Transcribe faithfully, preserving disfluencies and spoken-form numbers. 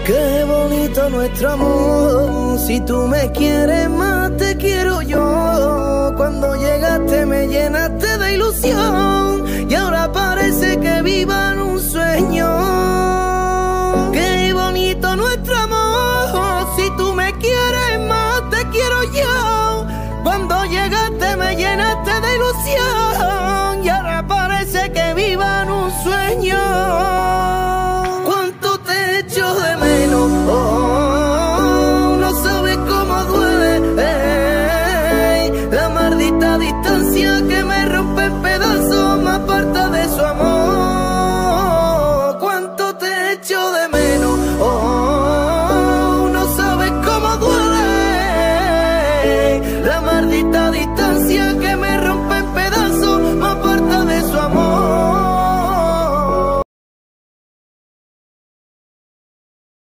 Qué bonito nuestro amor, si tú me quieres más te quiero yo. Cuando llegaste me llenaste de ilusión y ahora parece que viva en un sueño.